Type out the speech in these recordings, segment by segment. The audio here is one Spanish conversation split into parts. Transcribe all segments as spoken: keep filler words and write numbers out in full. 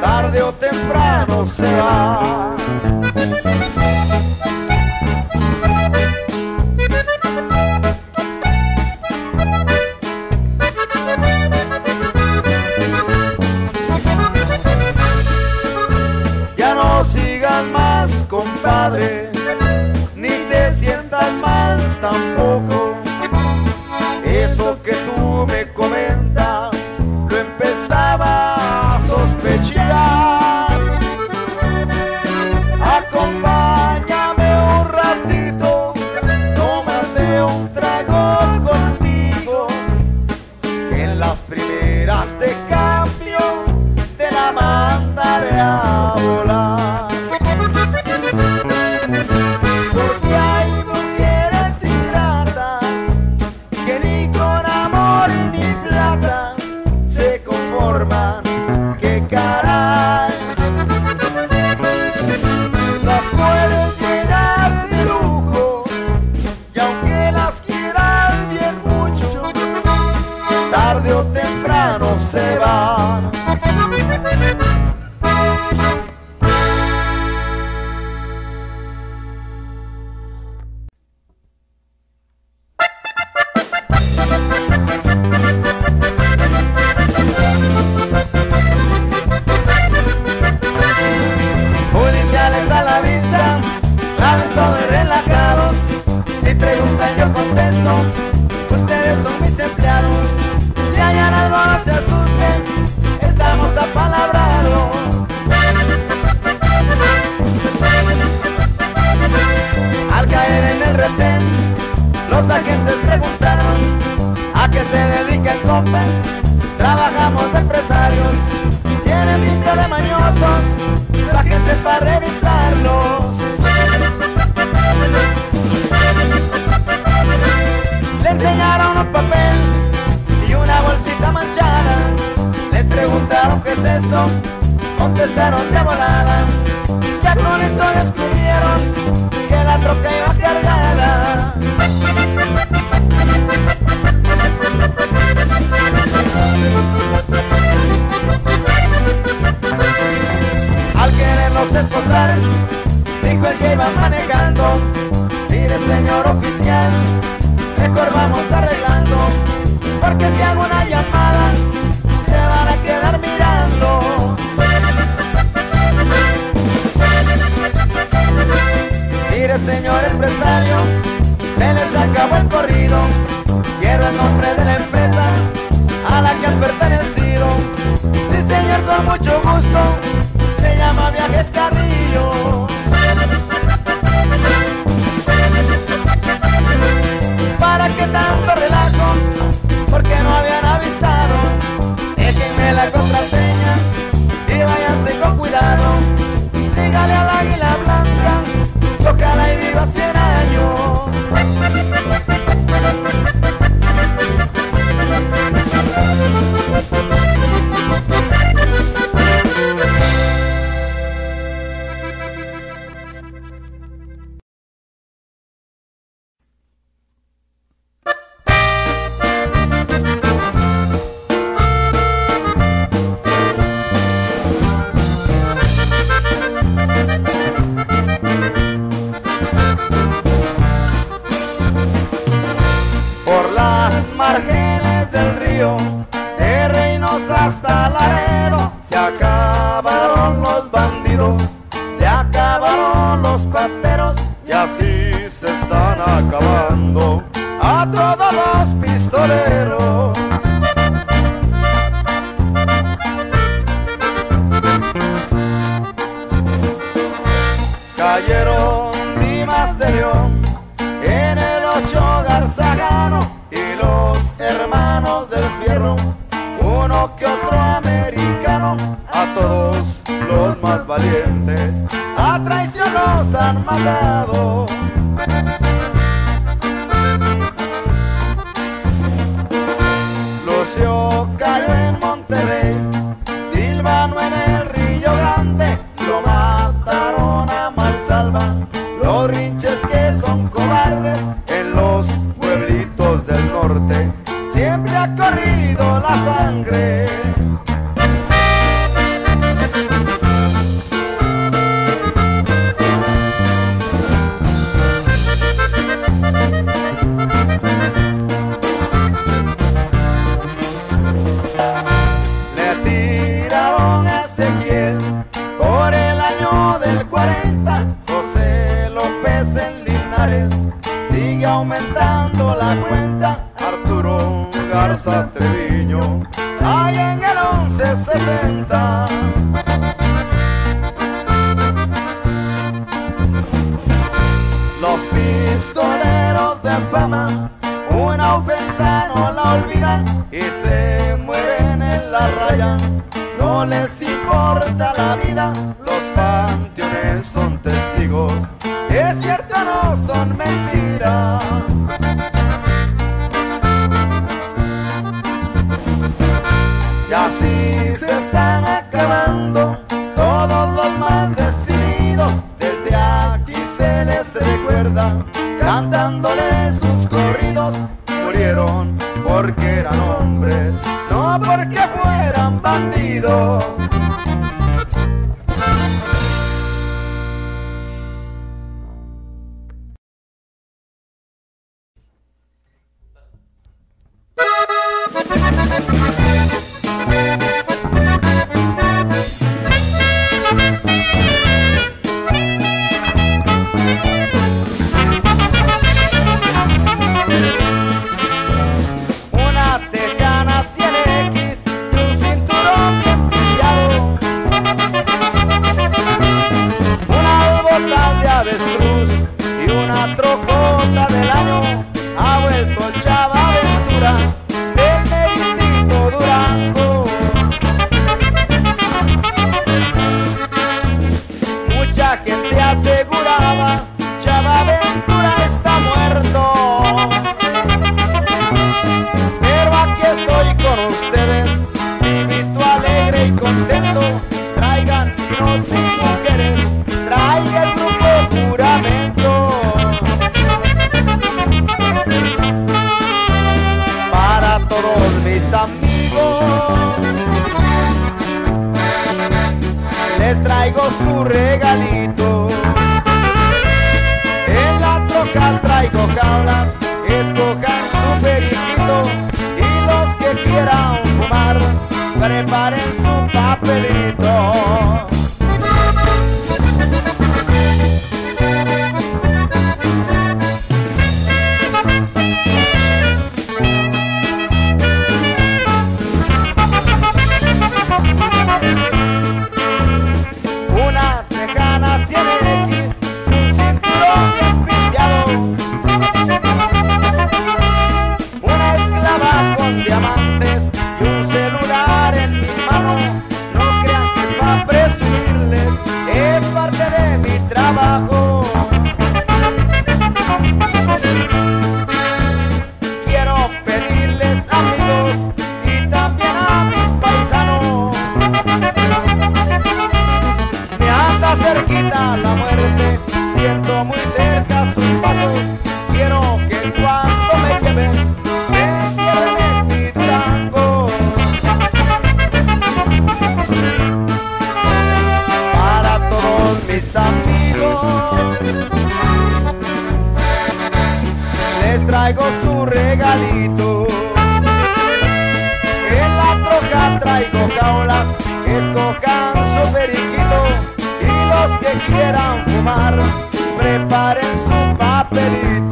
tarde o temprano se va. Ya no sigas más, compadre, ni te sientas mal tampoco. Eso que tú me comentas lo empezaba a sospechar. Acompáñame un ratito, tómate un trago conmigo, que en las primeras de cambio te la mandaré a volar. Porque hay mujeres ingratas que ni con amor ni plata se conforman, que caray. Las puedes llenar de lujos y aunque las quieras bien mucho, tarde o temprano se van. Judiciales a la vista, saben todo y relajados. Si preguntan yo contesto, ustedes son mis empleados. Si hayan algo no se asusten, estamos apalabrados. Al caer en el retén, los agentes preguntaron a qué se dedican, compas. Trabajamos de empresarios, tienen pinta de mañosos, la gente para revisarlos. Le enseñaron un papel y una bolsita manchada. Le preguntaron qué es esto, contestaron de volada. Ya con esto descubrieron que la troca iba cargada. Al quererlos esposar, dijo el que iba manejando: mire, señor oficial, mejor vamos arreglando, porque si hago una llamada se van a quedar mirando. Mire, señor empresario, se les acabó el corrido. Quiero el nombre de la empresa a la que han pertenecido. Sí, señor, con mucho gusto, se llama Viajes Carrillo. ¿Para qué tanto relajo? Porque no habían avisado. Déjenme la contraseña y váyanse con cuidado. Dígale al águila blanca que ojalá y viva cien años. Márgenes del río, de Reynosa hasta Laredo, se acabaron los bandidos, se acabaron los pateros, y así se están acabando a todos los pistoleros. Cayeron Dimas de León, en el Ocho Garzagano, y los hermanos del Fierro, uno que otro americano. A todos los más valientes a traición los han matado. Lucio cayó en Monterrey, Silvano en el Río Grande, lo mataron a mansalva los rinches que son cobardes. En los pueblitos del norte siempre ha corrido la sangre. Por el año del cuarenta, José López en Linares, sigue aumentando la cuenta, Arturo Garza Treviño, ahí en el once sesenta. Los pistoleros de fama, una ofensa no la olvidan y se mueren en la raya. No les importa la vida, los panteones son testigos, es cierto, no son mentiras. Y así se están acabando todos los más decididos. Desde aquí se les recuerda, cantándoles sus corridos. Murieron porque eran hombres, no porque fueran bandidos. Y una trocota del año ha vuelto el Chava Ventura del meritito Durango. Mucha gente aseguraba, Chava Ventura está muerto, pero aquí estoy con ustedes, vivito, alegre y contento. Traigan niños y mujeres, traiga el grupo Juramento. Para todos mis amigos les traigo su regalito. En la troca traigo jaulas, escojan su periquito, y los que quieran fumar, preparen su papelito. Una tejana cien equis, un cinturón bien piteado, una esclava con diamantes y un celular en mi mano. No crean que es para presumirles, es parte de mi trabajo. Quiero pedirles, amigos, y también a mis paisanos, me anda cerquita la muerte, siento muy cerca sus pasos. Quiero que cuando me lleven, me lleven en mi Durango. Para todos mis amigos les traigo su regalito. En la troca traigo jaulas, escojan su periquito, y los que quieran fumar, preparen su papelito.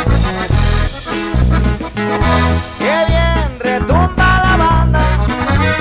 Qué bien retumba la banda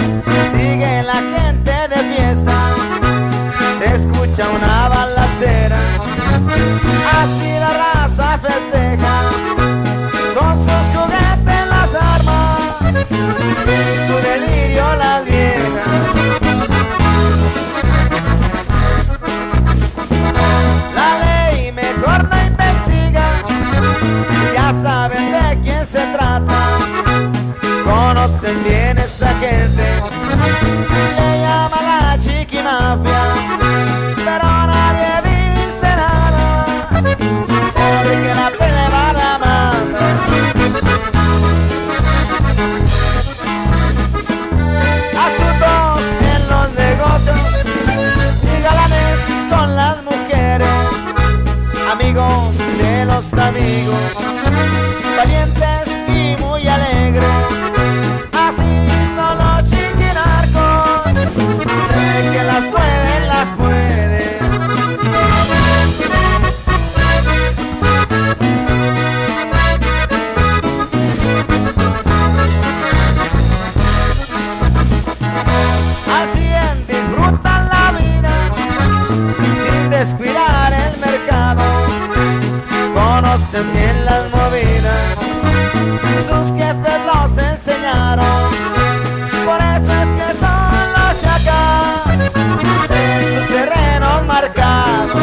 valientes y muy alegres. Así son los chiquinarcos, de que las pueden, las pueden. Al cien disfrutan la vida sin descuidar el mercado, conocen bien las movidas, sus jefes los enseñaron, por eso es que son los chacas en sus terrenos marcados.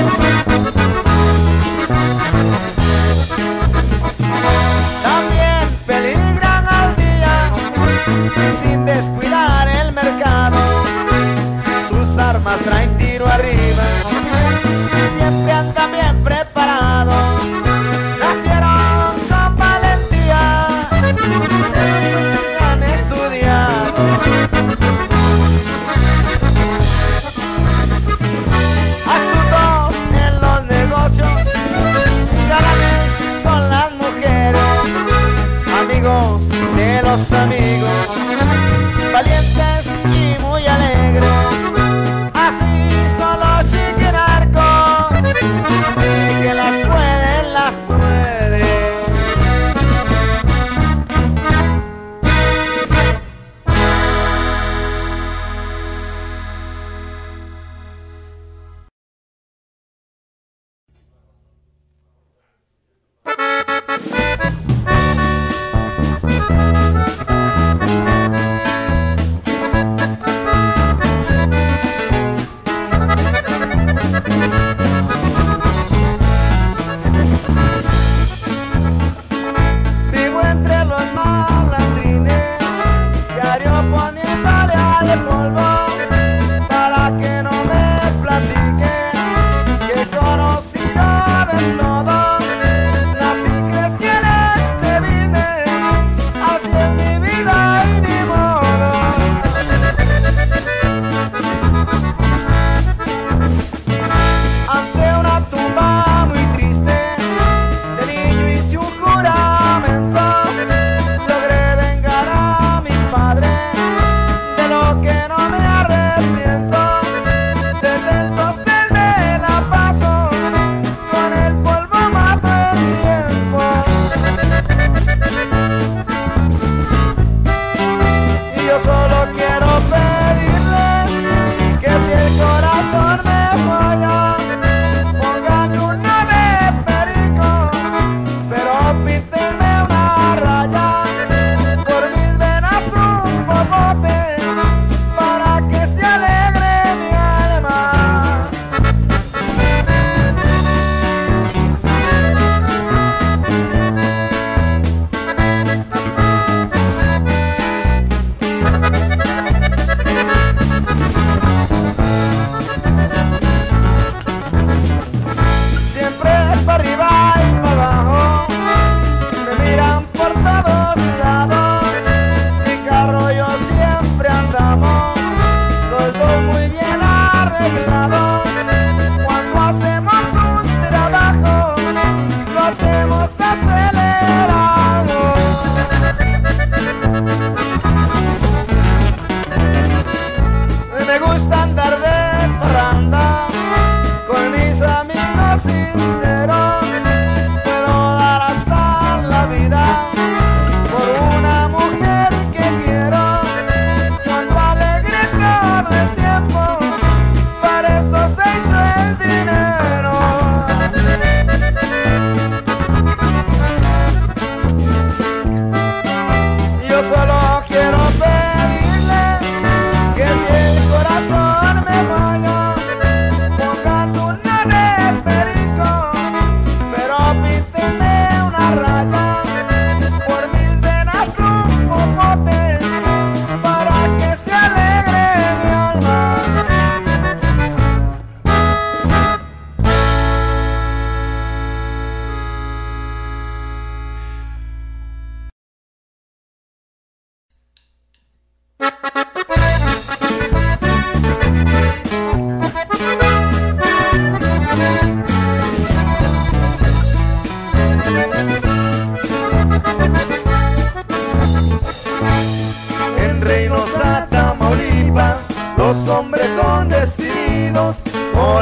También peligran al día sin descuidar el mercado, sus armas traen tiro arriba, siempre andan bien preparados, nacieron con valentía, han estudiado. Astutos en los negocios, galanes con las mujeres, amigos de los amigos, valientes y muy alegres. Así son los chiquinarcos, de que las pueden, las pueden.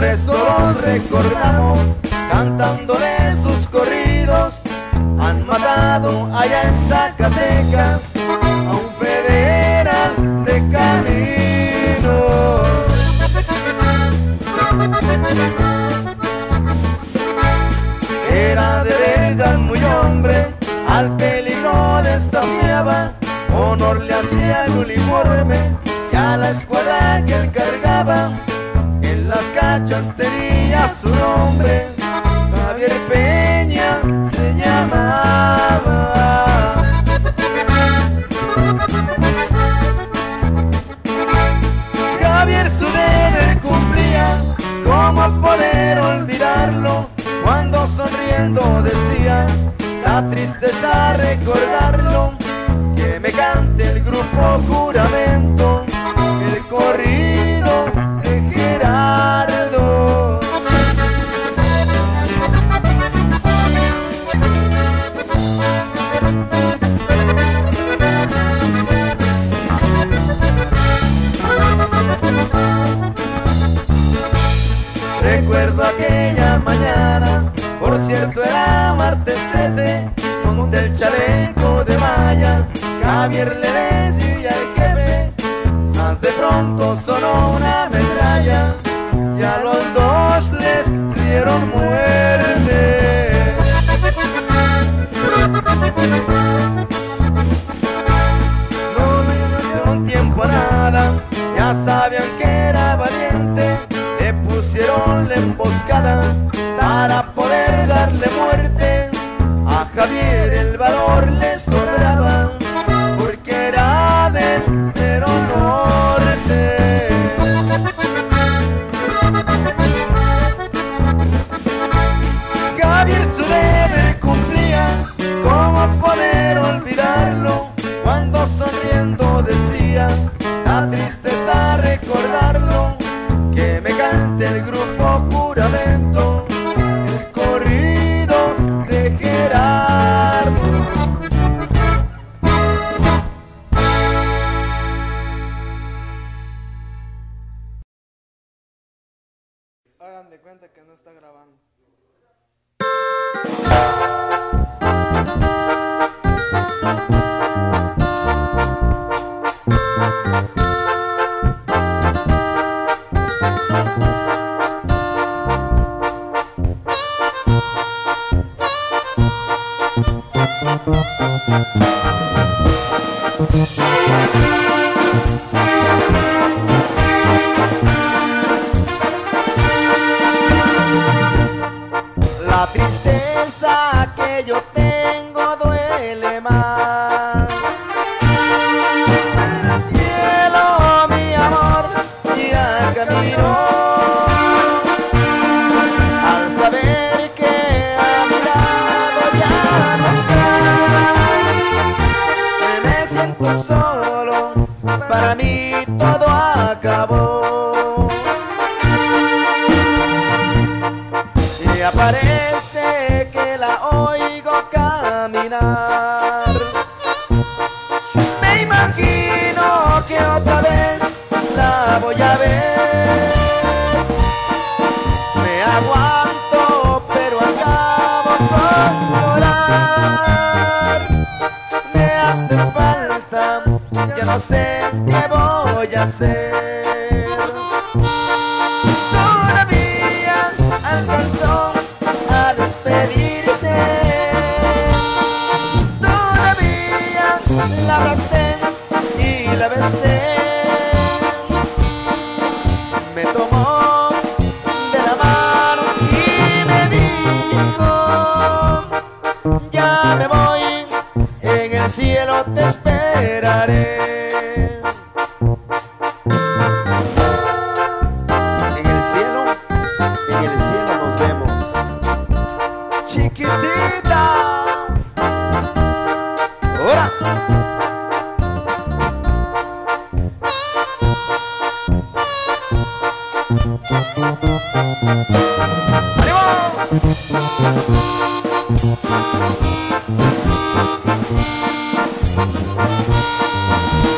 eso los recordamos, cantándole sus corridos. Han matado allá en Zacatecas a un federal de camino. Era de verdad muy hombre, al peligro desafiaba, honor le hacía el uniforme y a la escuadra que él cargaba. En las cachas tenía su nombre, Javier Peña se llamaba. Javier su deber cumplía, ¿cómo poder olvidarlo? Cuando sonriendo decía, da tristeza recordarlo, que me cante el grupo Juramento, el corrido de Gerardo. Recuerdo aquella mañana, por cierto era martes trece, donde el chaleco de malla Javier le decía al jefe, más de pronto sonó una metralla y a los dos les dieron muerte. No le dieron tiempo a nada, ya sabían que era valiente, le pusieron la emboscada para poder darle muerte. A Javier el valor le sobraba, porque era del mero norte. Javier su deber cumplía, ¿cómo poder olvidarlo? Cuando sonriendo decía, da tristeza recordarlo, que me cante el grupo Juramento, el corrido de Gerardo. Hagan de cuenta que no está grabando. La tristeza que yo tengo duele más. El cielo, mi amor, ya caminó, al saber que a mi lado ya no está. Me siento solo, para mí todo acabó. Y aparece que la oigo caminar. Me imagino que otra vez la voy a ver. Me aguanto, pero acabo con llorar. Me hace falta, ya no sé qué voy a hacer. Todavía alcanzó a despedirse, todavía la abracé y la besé. Me tomó de la mano y me dijo, ya me voy, en el cielo te esperaré. En el cielo, en el cielo nos vemos, chiquitita. ¡Ahora! ¡Ánimo!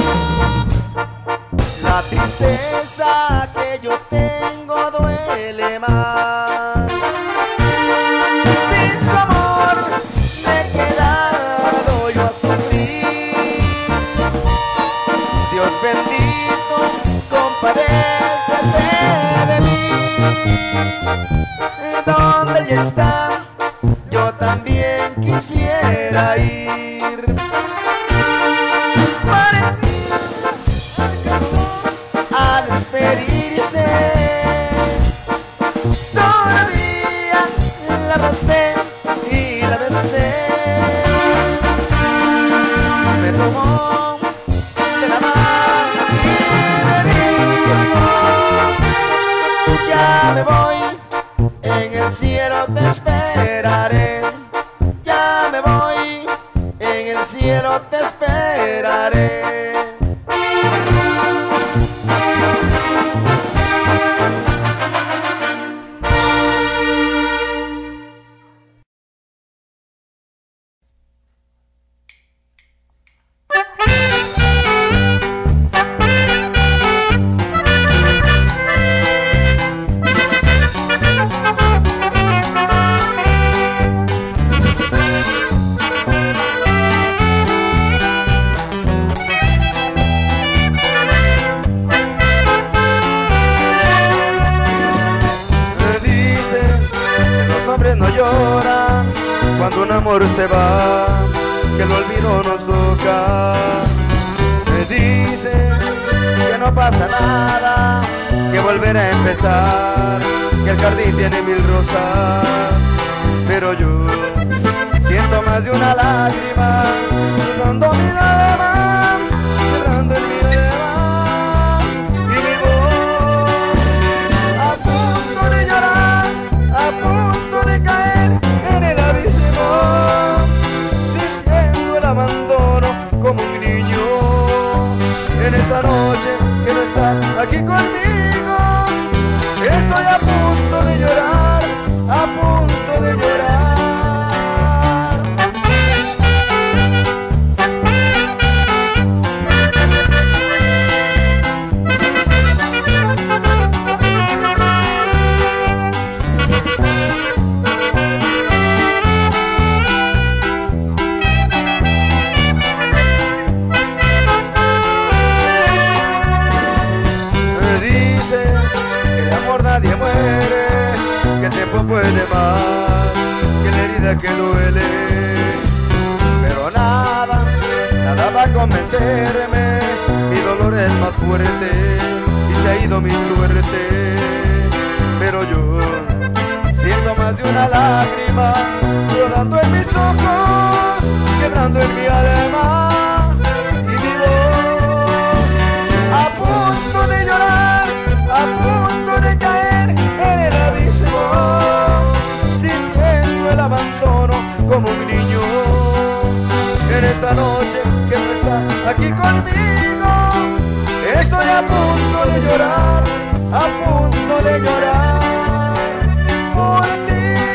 cielo te esperaré. No lloran cuando un amor se va, que el olvido nos toca. Me dicen que no pasa nada, que volverá a empezar, que el jardín tiene mil rosas. Pero yo siento más de una lágrima, llorando mi alma, llorando en mi alma. Y mi voz a punto de llorar, a punto de caer en el abismo, sintiendo el abandono como un niño. En esta noche que no estás aquí conmigo, estoy a punto de llorar, a punto de llorar. Nadie muere, que el tiempo puede más que la herida que duele. Pero nada, nada va a convencerme, mi dolor es más fuerte y se ha ido mi suerte. Pero yo siento más de una lágrima, llorando en mis ojos, quebrando en mi alma. Y mi voz a punto de llorar, a punto de caer en el abismo, sintiendo el abandono como un niño. En esta noche que no estás aquí conmigo, estoy a punto de llorar, a punto de llorar por ti.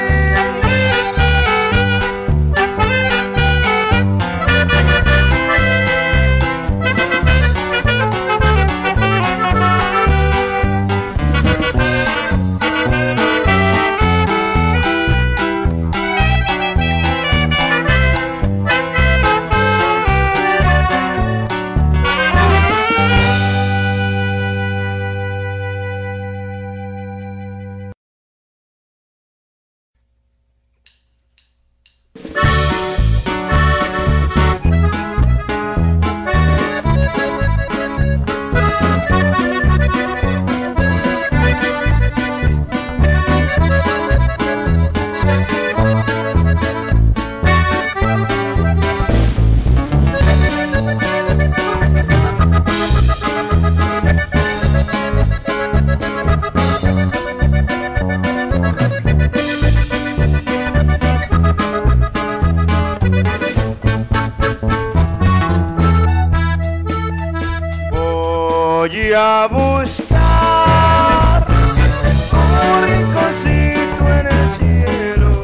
Voy a buscar un rinconcito en el cielo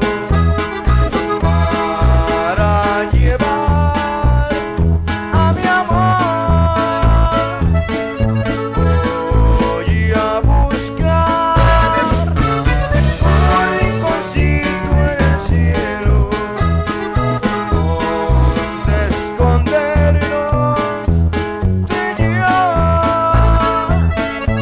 para llevar a mi amor. Voy a buscar un rinconcito en el cielo donde escondernos tú y yo.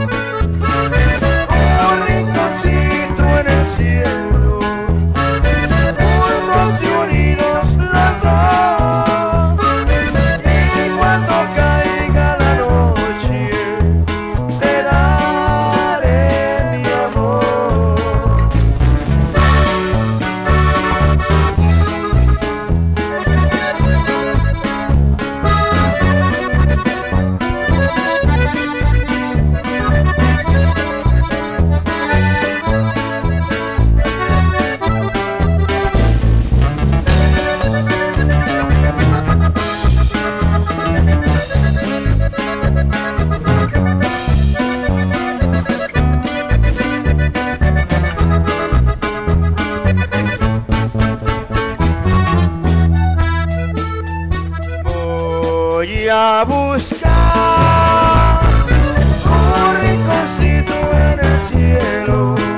Voy a buscar un rinconcito en el cielo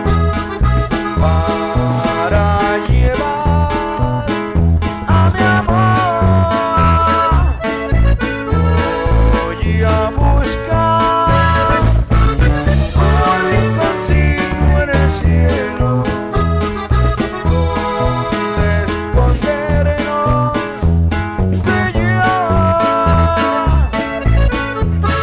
para llevar a mi amor. Voy a buscar un rinconcito en el cielo donde escondernos de ella.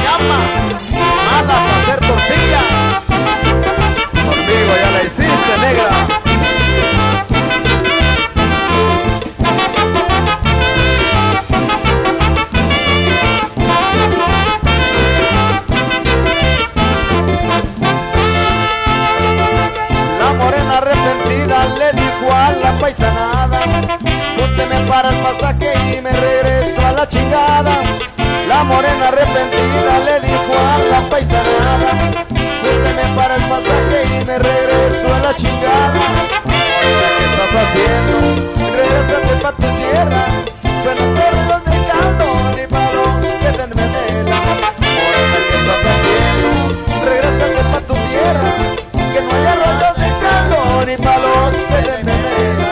llama mala para hacer tortilla. Conmigo ya la hiciste, negra. La morena arrepentida le dijo a la paisanada: júnteme para el pasaje y me regreso a la chingada. La morena arrepentida le dijo a la paisanada: júnteme para el pasaje y me regreso a la chingada. Morena, ¿qué estás haciendo? Regrésate pa' tu tierra, que no te arroyos de caldo ni pa' los que den memela. Morena, ¿qué estás haciendo? Regrésate pa' tu tierra, que no hay arroyos de caldo ni pa' los que den memela.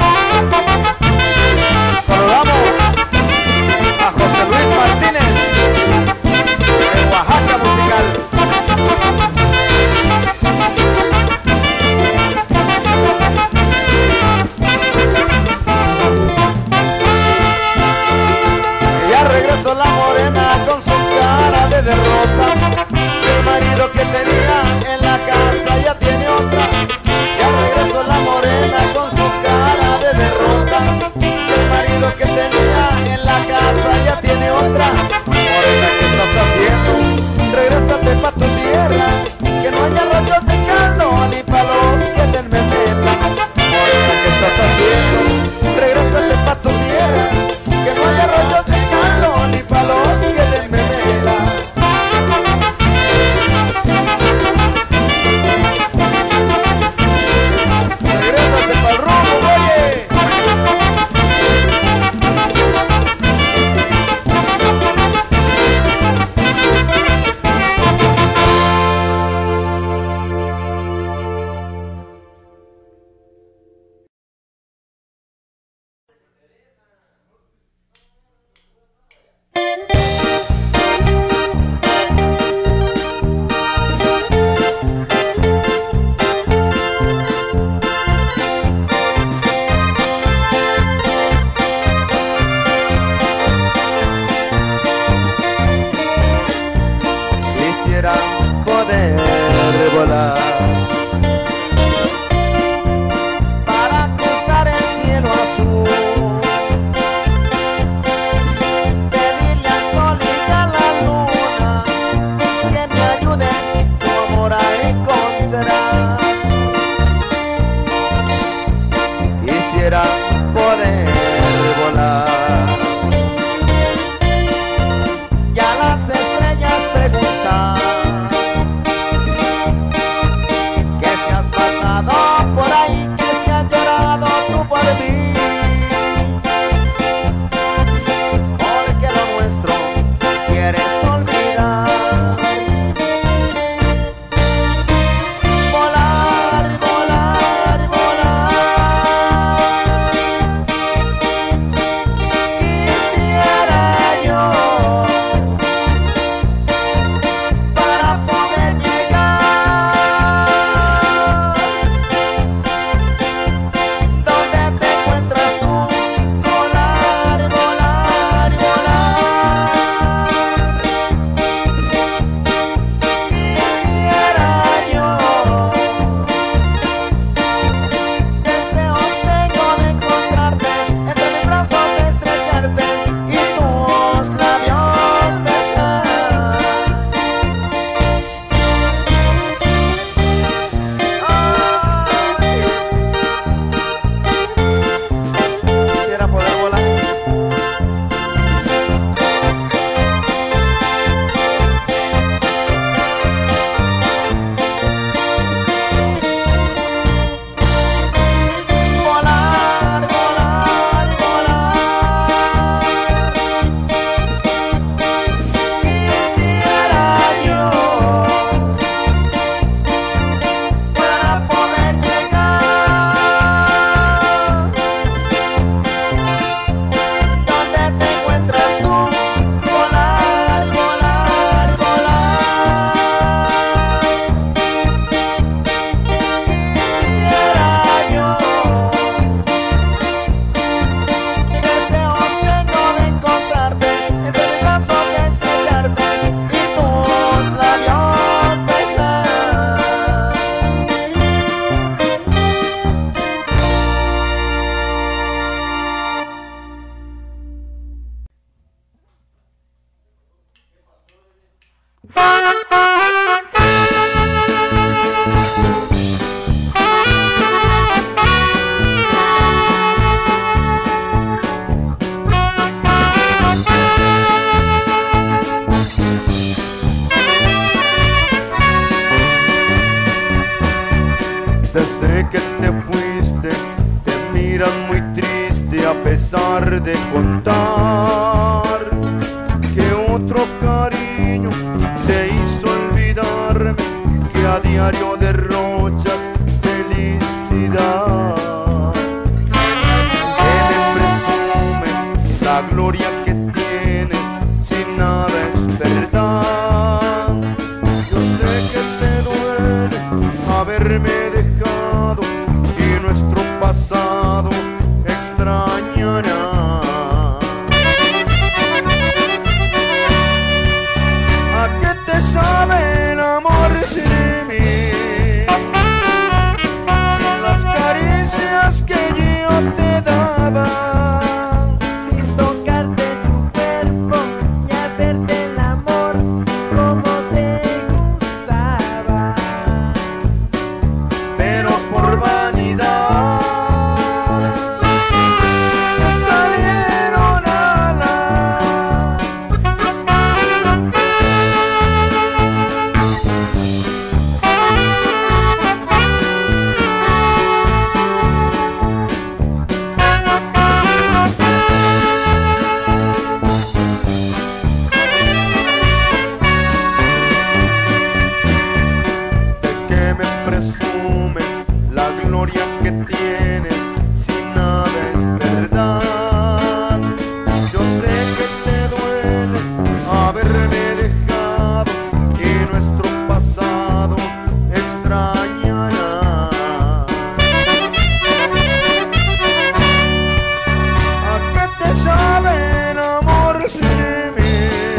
Saludamos a José Luis Martínez de Oaxaca Musical. Ya regresó la morena con su cara de derrota. El marido que tenía en la casa ya tiene otra. Ya regresó la morena con su cara de derrota. El marido que tenía en la casa ya tiene otra. Morena, ¿qué estás haciendo? Regrésate pa' tu tierra, que no haya rollos de caldo ni pa' los que den memela. Morena, ¿qué estás haciendo? Regrésate pa' tu tierra, que no haya rollos de caldo ni pa' los que den memela. Regrésate pa'l rumbo, oye. Quisiera poder volar para cruzar el cielo azul, pedirle al sol y a la luna que me ayuden tu amor a encontrar. Quisiera poder volar y a las estrellas preguntar Desde que te fuiste, te miras muy triste a pesar de contar que otro cariño te hizo olvidarme, que a diario derrochas felicidad. Que me presumes la gloria que tienes, sin nada es verdad. Yo sé que te duele haberme dejado y nuestro pasado extrañará. ¿A qué te sabe el amor sin mí? Sin las caricias que yo te daba, Sin tocarte tu cuerpo y hacerte el amor como te gustaba. pero por vanidad me salieron alas. De que me presumes la gloria que tienes, sin nada es verdad. Yo sé que te duele haberme dejado y nuestro pasado extrañará. ¿A qué te sabe el amor sin mí?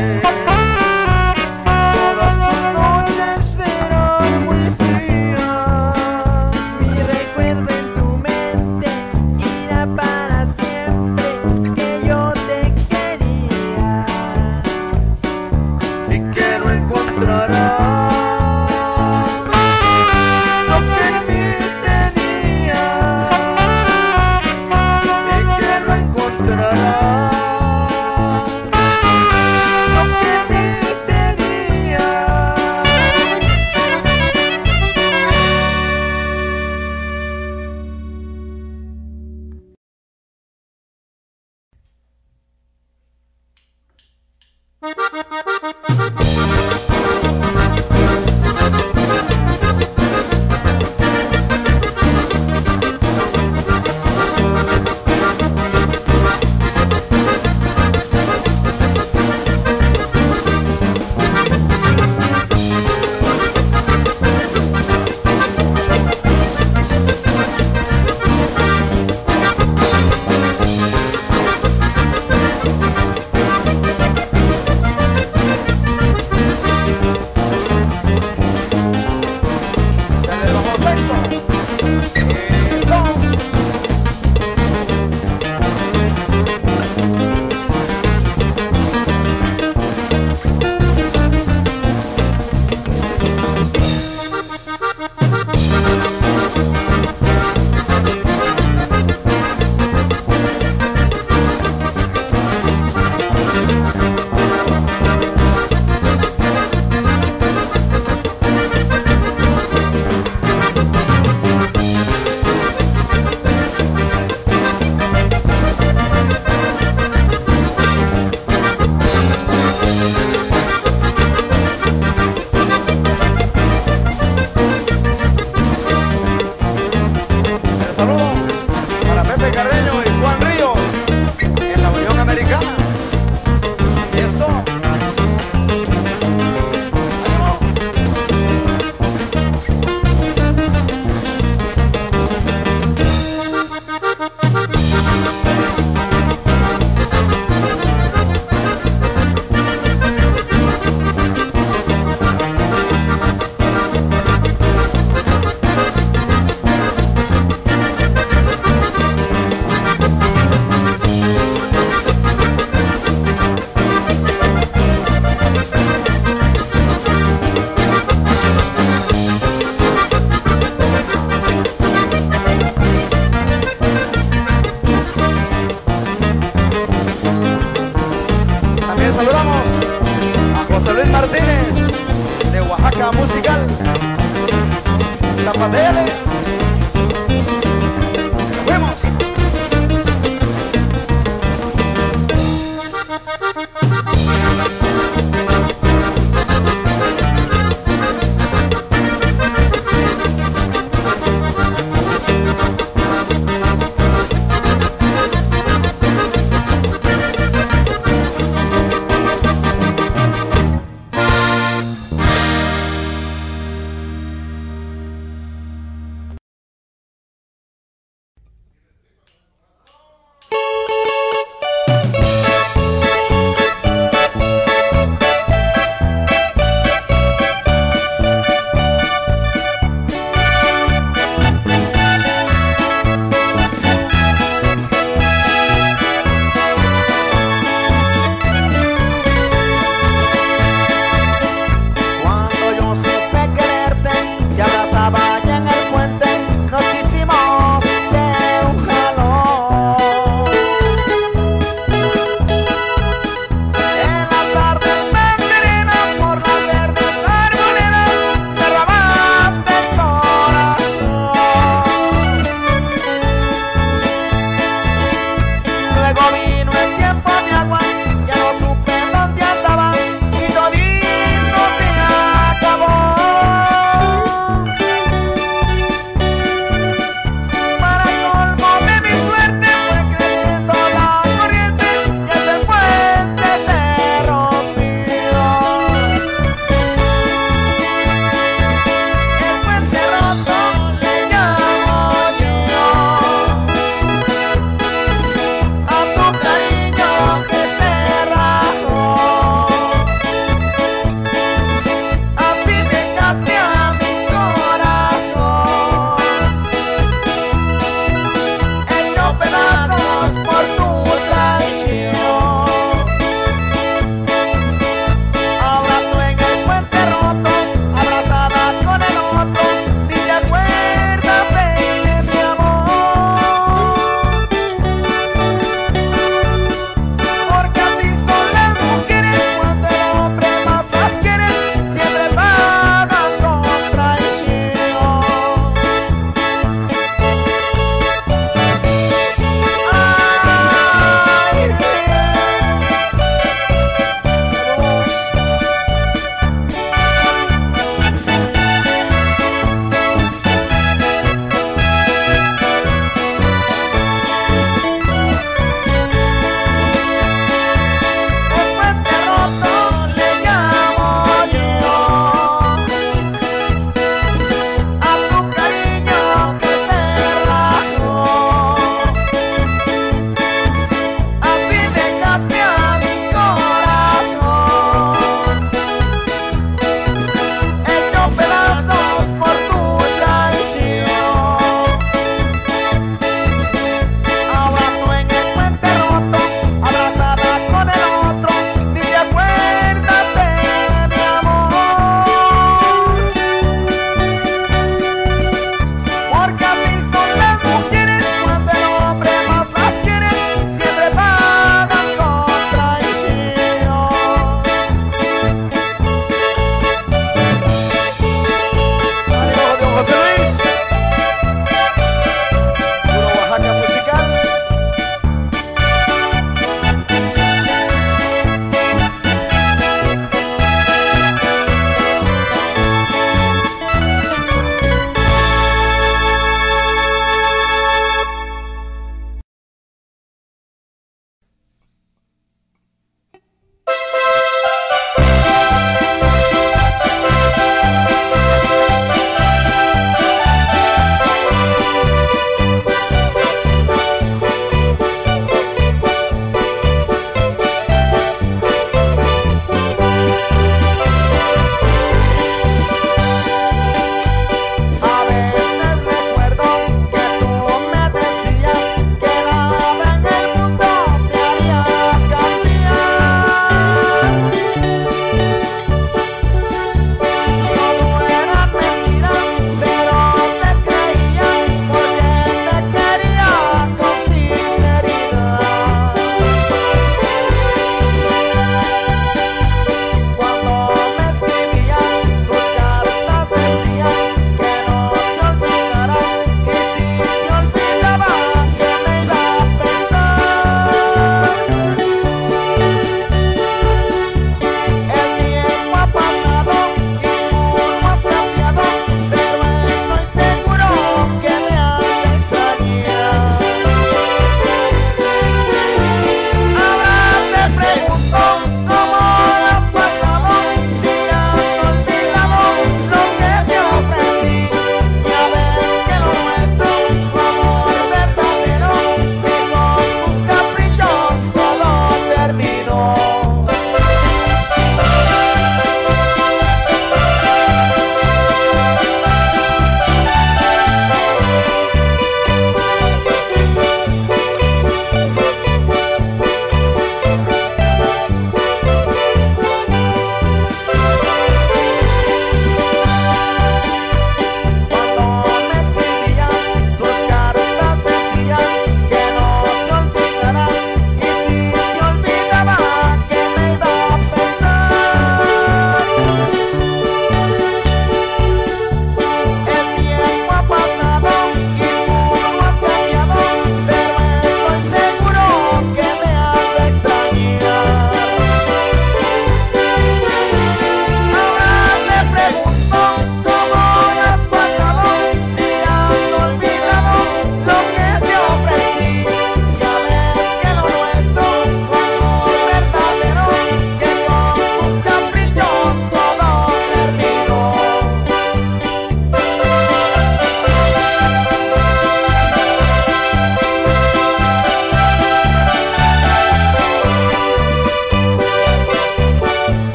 Todas tus noches serán muy frías. Mi recuerdo en tu mente irá para siempre que yo te quería. Y que no encontrarás lo que en mí tenías. Y que no encontrarás lo que en mí tenías. Rubén Martínez, de Oaxaca Musical. Zapatele.